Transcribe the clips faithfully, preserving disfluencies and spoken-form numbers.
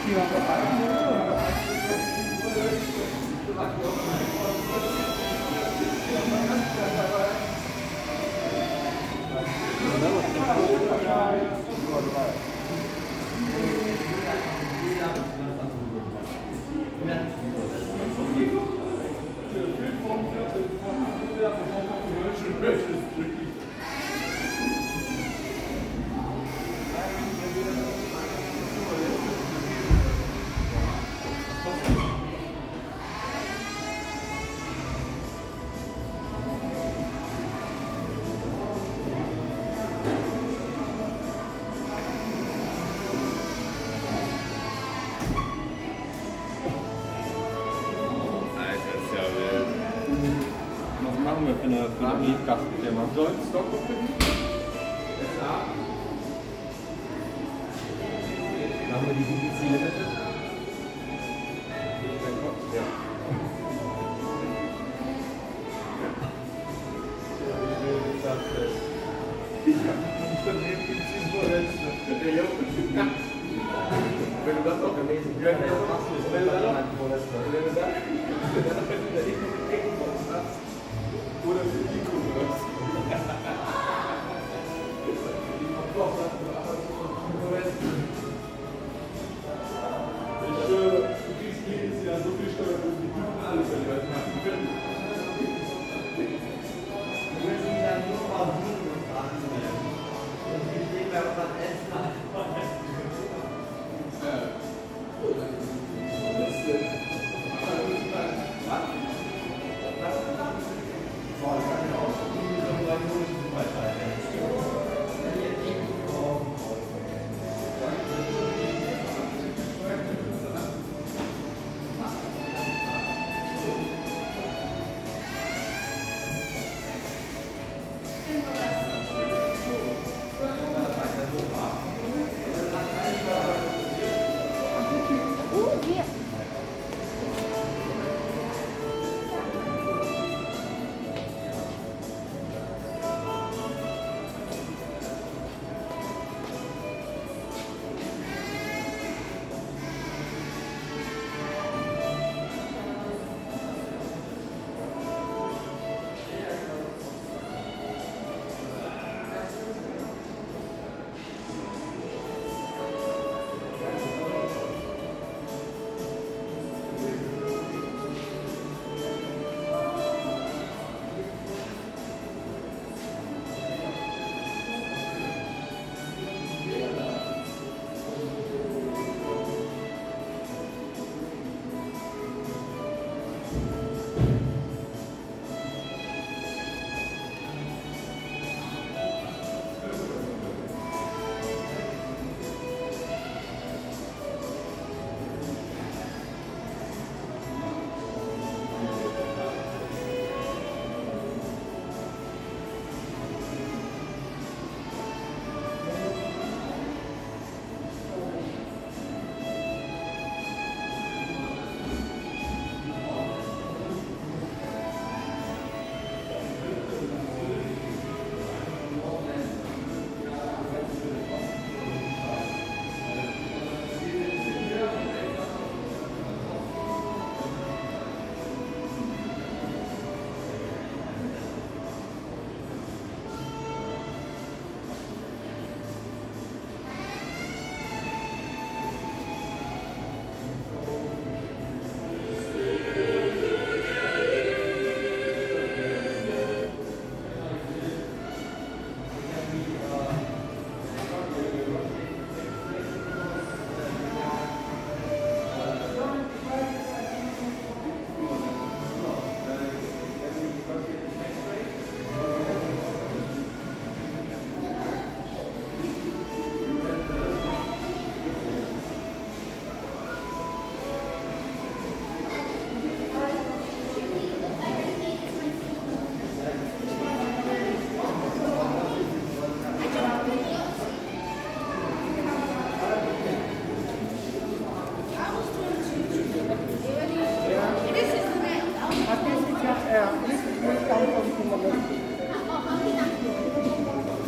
Für eine, für eine Briefkastenfirma. Soll ein Stock auffinden? Ja. Machen wir die B B C Limited? Ja. Ich habe ein Unternehmen in Zinsvorletzte. Der Junge. Wenn du das auch gelesen hast, wenn du das noch, wenn du das, wenn du das nicht noch Eckenbox hast, oder für die Konkurrenz. Ich schwöre, du kriegst jedes Jahr so viel Steuer, dass die Kunden alle verlieren. Wir müssen dann nur mal sieben und acht nehmen. Und wir stehen bei unserem Essen an.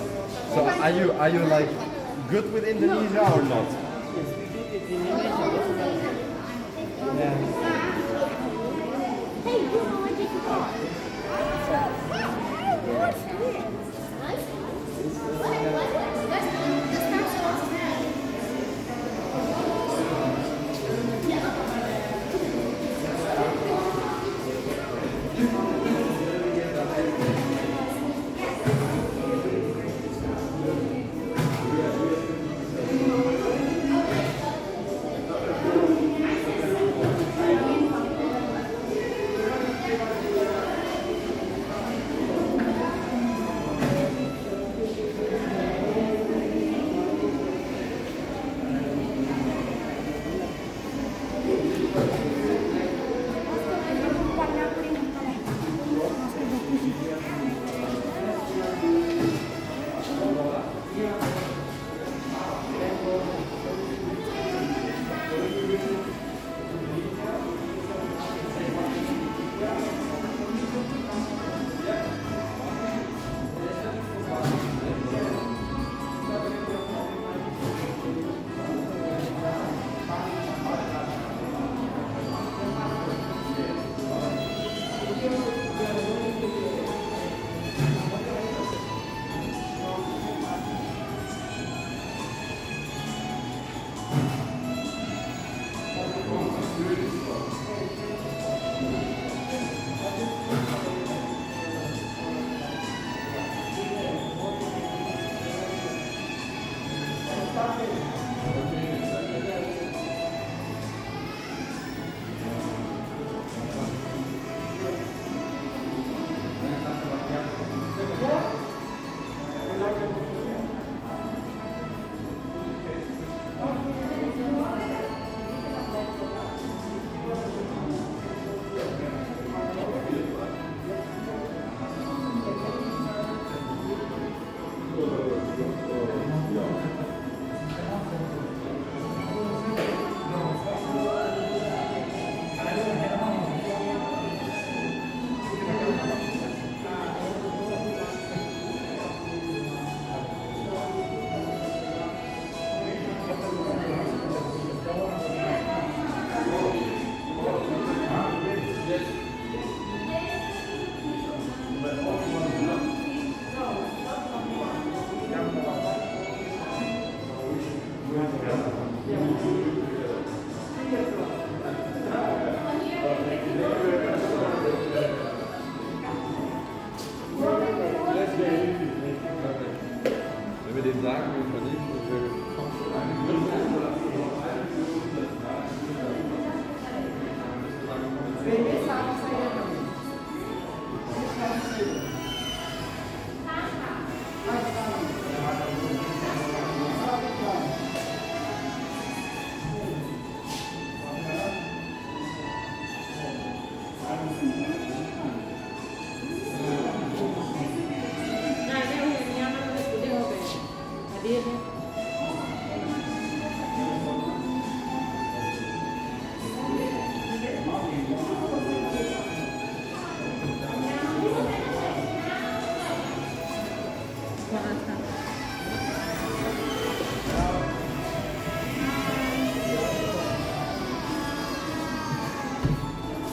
So are you are you like good with Indonesia or not? Yes, we did it in Indonesia. Hey, you know I did the car. What's this? What? What? That's the start of the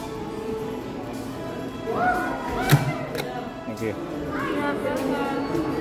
Thank you.